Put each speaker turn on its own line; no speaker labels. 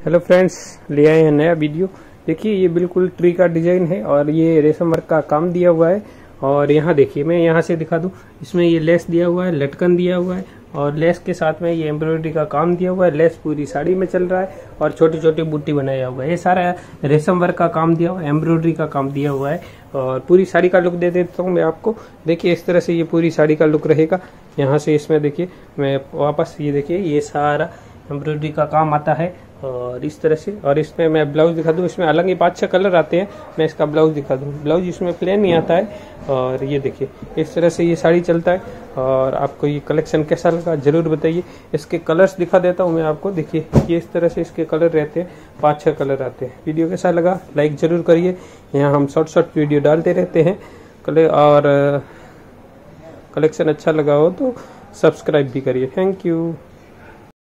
Hello friends, ले आए हैं नया वीडियो। देखिए ये बिल्कुल ट्री का डिजाइन है और ये रेशम वर्क का काम दिया हुआ है। और यहाँ देखिए, मैं यहाँ से दिखा दूँ, इसमें ये लेस दिया हुआ है, लटकन दिया हुआ है और लेस के साथ में ये एम्ब्रॉयडरी का काम दिया हुआ है। लेस पूरी साड़ी में चल रहा है और छोटी छोटी बूटी बनाया हुआ है। ये सारा रेशम वर्क का काम दिया हुआ है, एम्ब्रॉयडरी का काम दिया हुआ है। और पूरी साड़ी का लुक दे देता हूँ मैं आपको। देखिए इस तरह से ये पूरी साड़ी का लुक रहेगा। यहाँ से इसमें देखिए, मैं वापस ये देखिए, ये सारा एम्ब्रॉयडरी का काम आता है और इस तरह से। और इसमें मैं ब्लाउज दिखा दूँ, इसमें अलग ही 5-6 कलर आते हैं। मैं इसका ब्लाउज दिखा दूँ। ब्लाउज इसमें प्लेन नहीं आता है। और ये देखिए इस तरह से ये साड़ी चलता है। और आपको ये कलेक्शन कैसा लगा ज़रूर बताइए। इसके कलर्स दिखा देता हूँ मैं आपको। देखिए ये इस तरह से इसके कलर रहते हैं, 5-6 कलर आते हैं। वीडियो कैसा लगा लाइक ज़रूर करिए। यहाँ हम शॉर्ट वीडियो डालते रहते हैं। और कलेक्शन अच्छा लगा हो तो सब्सक्राइब भी करिए। Thank you.